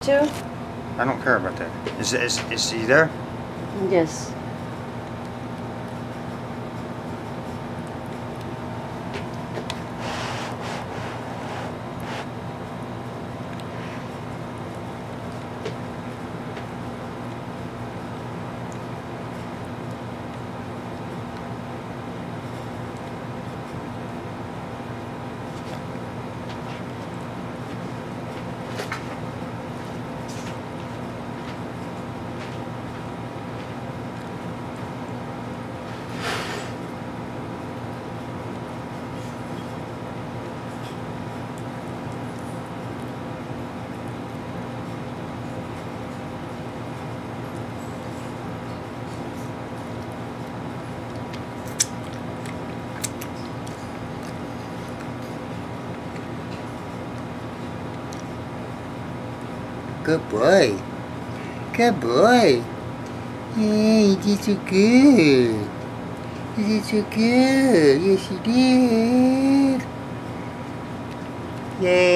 to? I don't care about that. Is he there? Yes. Good boy. Good boy. Hey, you did so good. You did so good. Yes, you did. Yay.